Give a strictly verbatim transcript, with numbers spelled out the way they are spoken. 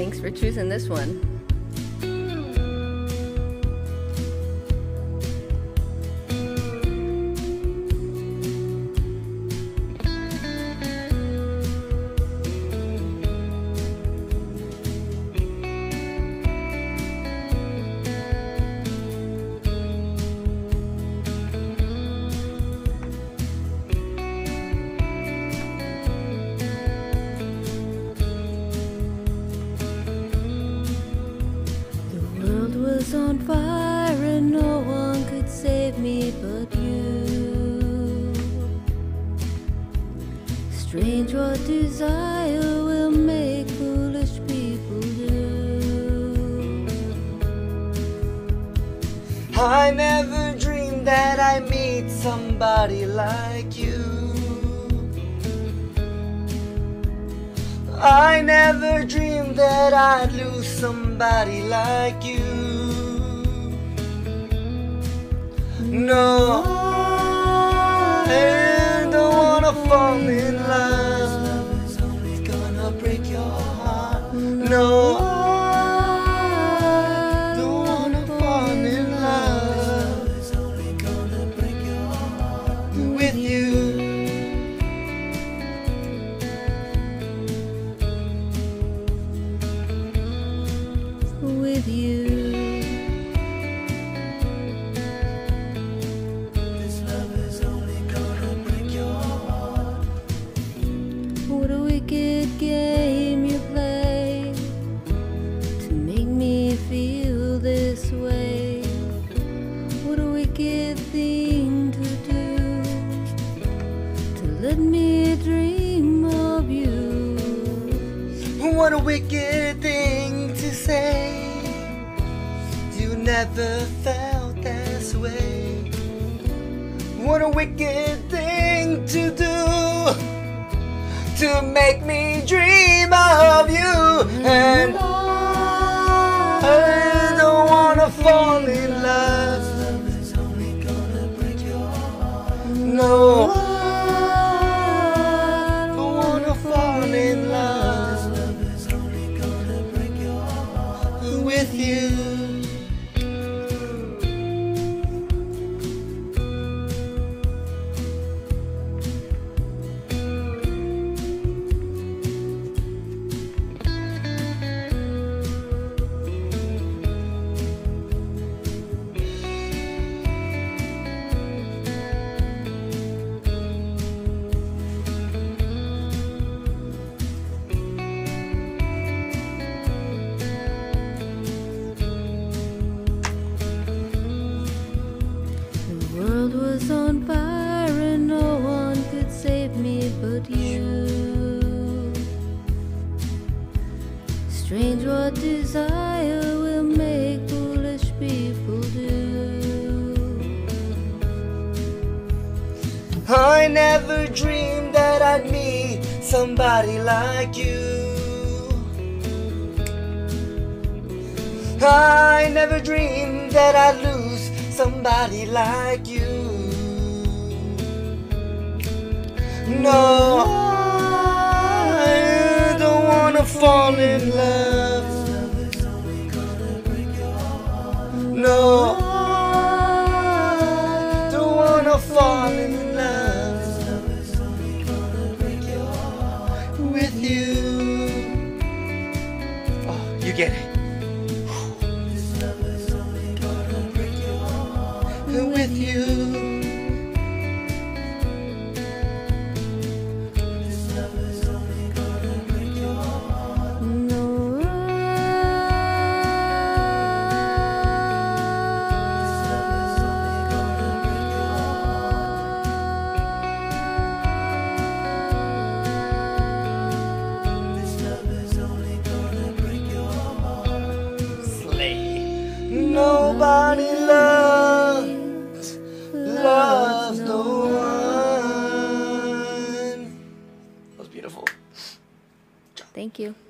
Thanks for choosing this one. Was on fire and no one could save me but you. Strange what desire will make foolish people do. I never dreamed that I'd meet somebody like you. I never dreamed that I'd lose somebody like you. No, I don't wanna fall in love. Love is only gonna break your heart. No, I don't wanna fall in love. Love is only gonna break your heart with you. With you. This love is only gonna break your heart. What a wicked game you play to make me feel this way. What a wicked thing to do, to let me dream of you. What a wicked thing to say. You never felt this way. What a wicked thing to do, to make me dream of you. And I don't wanna fall in love. Love is only gonna break your heart. No, I don't wanna fall in love. Love is only gonna break your heart with you. The world was on fire and no one could save me but you. Strange what desire will make foolish people do. I never dreamed that I'd meet somebody like you. I never dreamed that I'd lose somebody like you. No, I don't wanna fall in love. Love is only gonna break your heart. No, I don't wanna fall in love. Love is only gonna break your heart with you. Oh, you get it. This love is only gonna break your heart with you. This love is only gonna break your heart. No, This love is only gonna break your heart. This love is only gonna break your heart. Slay. Nobody loves, loves no one. That was beautiful. Thank you.